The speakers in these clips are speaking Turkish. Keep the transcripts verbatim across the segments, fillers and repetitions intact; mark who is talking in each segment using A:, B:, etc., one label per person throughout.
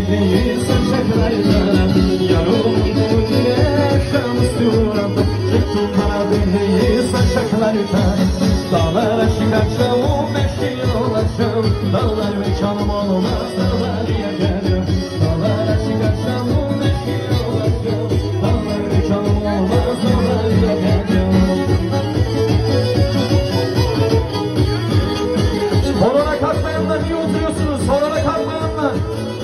A: değil saçaklardan. Yarımın yine şamsıyorum, çıktım bana değil saçaklardan. Dağlara çıkacağım, beş yıl olacağım, dağlar mekanım olmaz, dağlar yakarım. Dağlara çıkacağım, beş yıl olacağım, dağlar mekanım olmaz, dağlar yakarım. Horona kalkmayanlar niye oturuyorsunuz? Horona kalkmayanlar.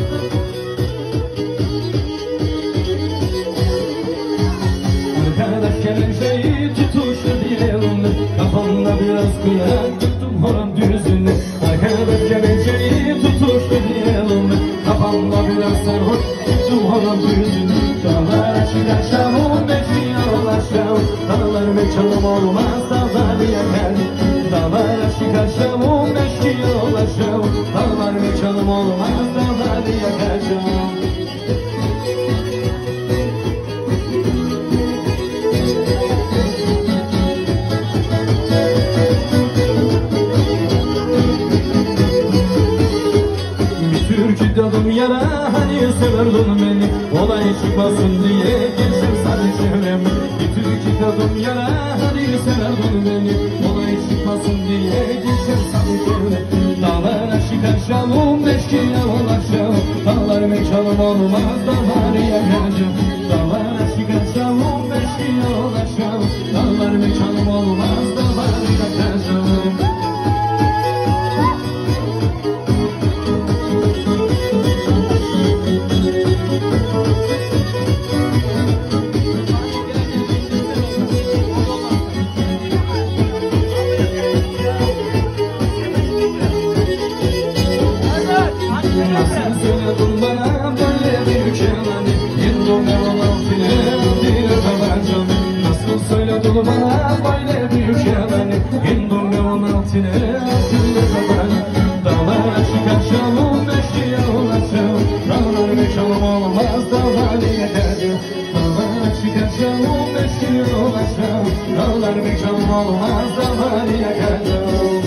A: Arkadaş kelepçeyi tutuştu diyelim, kafamda biraz kıyak tuttum horon düzünü. Arkadaş kelepçeyi tutuştu diyelim, kafamda biraz sarhoş tuttum horon düzünü. Dağlara çıkacağım, beşiğe ulaşacağım, dağlar mekanım olmaz, dağlar yakar. Dağlara çıkacağım, beşiğe ulaşacağım, dağlar mekanım olmaz, dağlar yakacağım. Türkü dadım yara, hani severdin beni, olay çıkmasın diye geçer sadece çevrem. Bir türkü dadım yara, hani severdin beni, olay çıkmasın diye geçer sadece çevrem. Dağlara çıkacağım, beşkiye ulaşacağım, dağlar mekanım olmaz, dağlar yakacağım. Dağlara çıkacağım, beşkiye ulaşacağım, dağlar mekanım olmaz, dağlar yakacağım. Nasıl söyledin bana böyle bir kelime, yıllarımın altına bir tabancam. Nasıl söyledin bana böyle bir kelime, yıllarımın altına bir tabancam. Dağlara çıkacağım, beşiğe ulaşacağım, dağlar mekanım olmaz, dağlar yakacağım. Dağlara çıkacağım, beşiğe ulaşacağım, dağlar mekanım olmaz, dağlar yakacağım.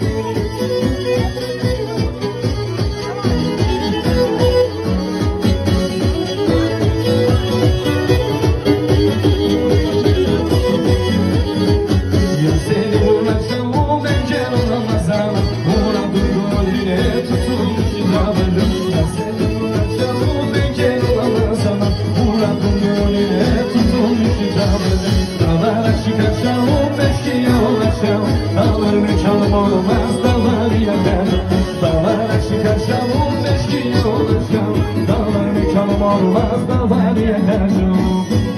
A: Dağlara çıkacağım, beşiğe ulaşacağım, dağlar mekanım olmaz, dağlar yakar. Dağlara çıkacağım, beşiğe ulaşacağım, dağlar mekanım olmaz, dağlar yakar.